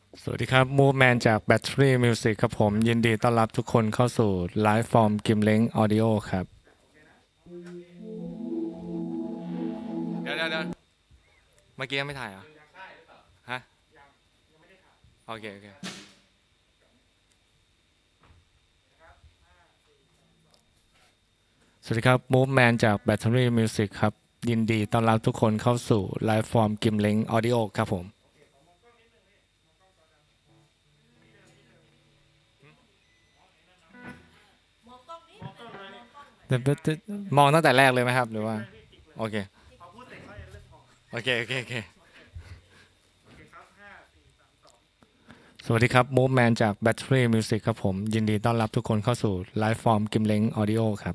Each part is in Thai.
สวัสดีครับ Movement จาก Battery Music ครับผมยินดีต้อนรับทุกคนเข้าสู่ Live from Gimlink Audio ครับเดี๋ยวเมื่อกี้ยังไม่ถ่ายเหรอฮะโอเคสวัสดีครับ Movement จาก Battery Music ครับยินดีต้อนรับทุกคนเข้าสู่ Live from Gimlink Audio ครับผมมองตั้งแต่แรกเลยไหมครับหรือว่าโอเคสวัสดีครับ Movement จาก Battery Music ครับผมยินดีต้อนรับทุกคนเข้าสู่ Live from Gimlink Audio ครับ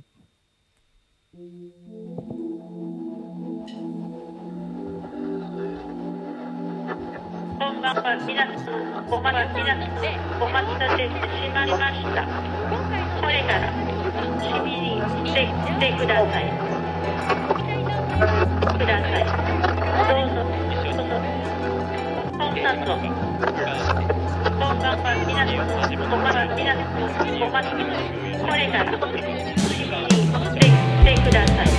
こんばんは。皆さん、お待たせしまいました。これからしみにしてください。どうぞ。コンサート。こんばんは。皆さん、お待ちこれからしみにしてください。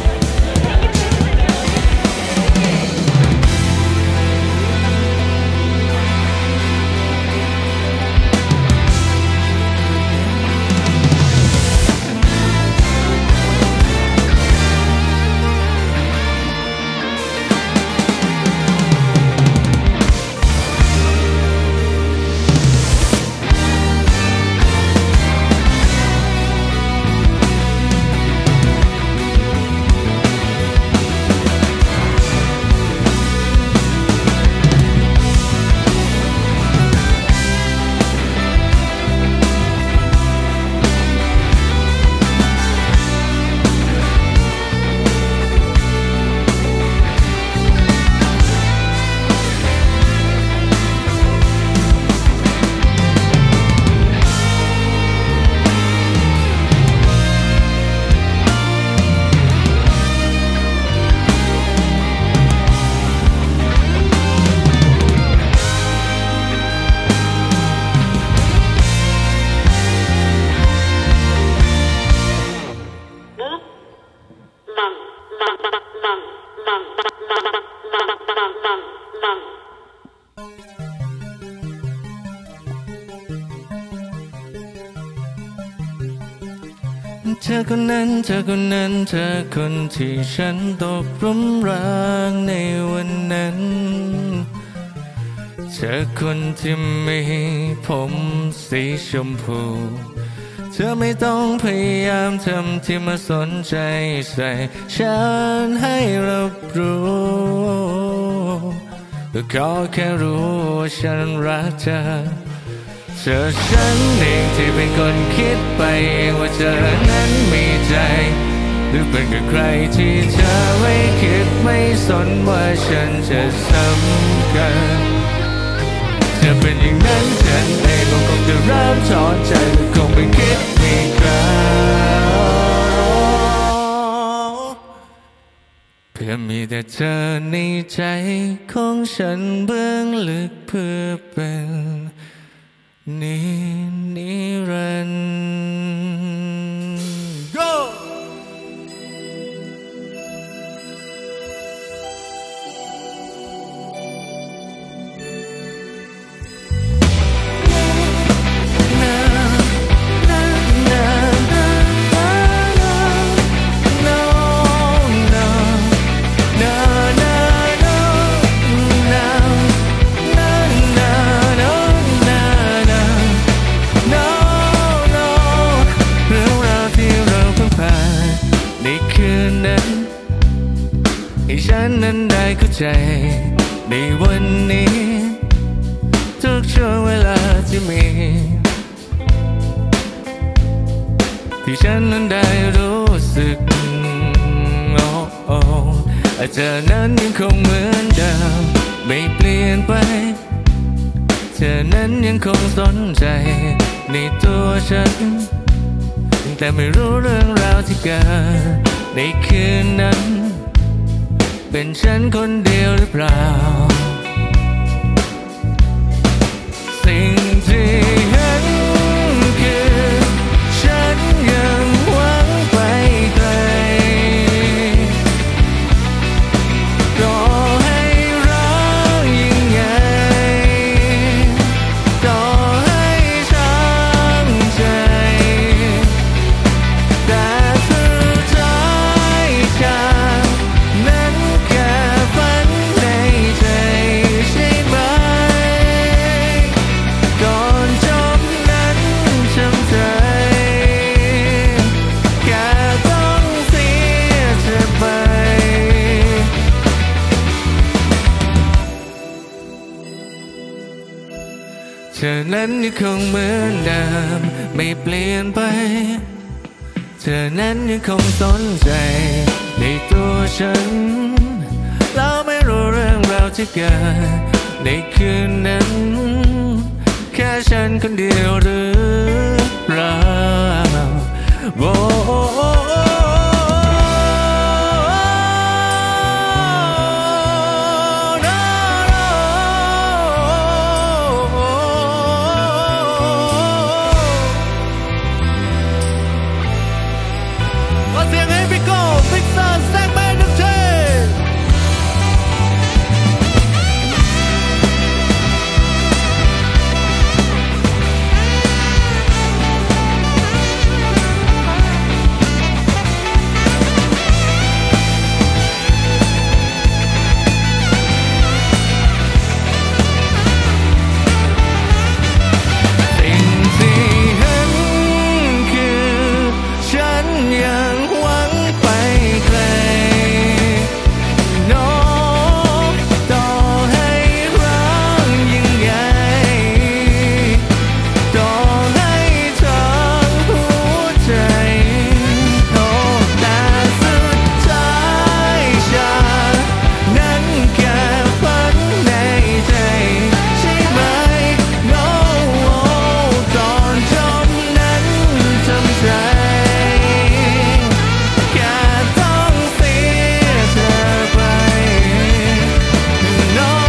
เธอคนนั้นเธอคนที่ฉันตกหลุมรักในวันนั้นเธอคนที่มีผมสีชมพูเธอไม่ต้องพยายามทำที่มาสนใจใส่ฉันให้รับรู้ก็แค่รู้ว่าฉันรักเธอฉันเองที่เป็นคนคิดไปเองว่าเธอนั้นมีใจหรือเป็นกับใครที่เธอไม่คิดไม่สนว่าฉันจะสำคัญจะเป็นอย่างนั้นฉันเองก็คงจะเริ่มถอนใจคงไม่คิดมีใครเพื่อมีแต่เธอในใจของฉันเบื้องลึกเพื่อเป็นนิรันดร์ Go! ให้ฉันนั้นได้เข้าใจในวันนี้ทุกช่วงเวลาที่มีที่ฉันนั้นได้รู้สึกเธอนั้นยังคงเหมือนเดิมไม่เปลี่ยนไปเธอนั้นยังคงสนใจในตัวฉันแต่ไม่รู้เรื่องราวที่เกิดในคืนนั้นเป็นฉันคนเดียวหรือเปล่า สิ่เธอนั้นยังคงเหมือนเดิมไม่เปลี่ยนไปเธอนั้นยังคงสนใจในตัวฉันเราไม่รู้เรื่องราวที่เกิดในคืนนั้นแค่ฉันคนเดียวหรือเปล่าโอ้เสียงให้พี่โก้ฟิกเซอร์แซกแมนทุกทีสิ่งที่เห็นคือฉันยังหวังไปไกลน้องต่อให้รักยิ่งใหญ่ต่อให้ทั้งหัวใจโอ้แต่สุดท้ายฉันนั้นแค่ฝันในใจใช่ไหมโน้ตอนจบนั้นทำใจแค่ต้องเสียเธอไปน้อง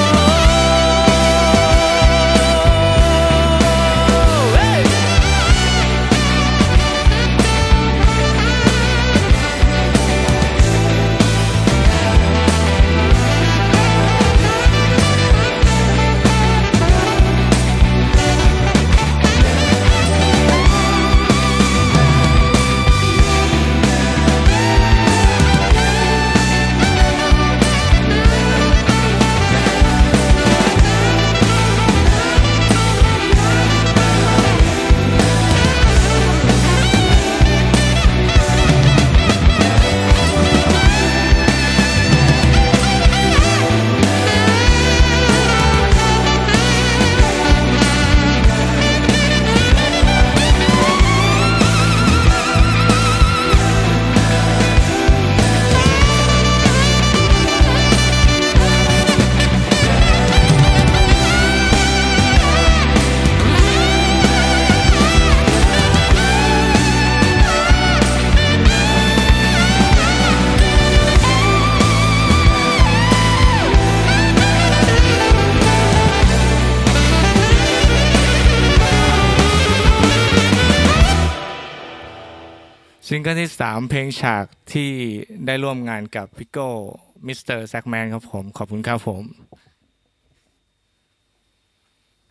ซิงเกิลที่ 3 เพลงฉากที่ได้ร่วมงานกับพี่โก้มิสเตอร์แซกแมนครับผมขอบคุณครับผม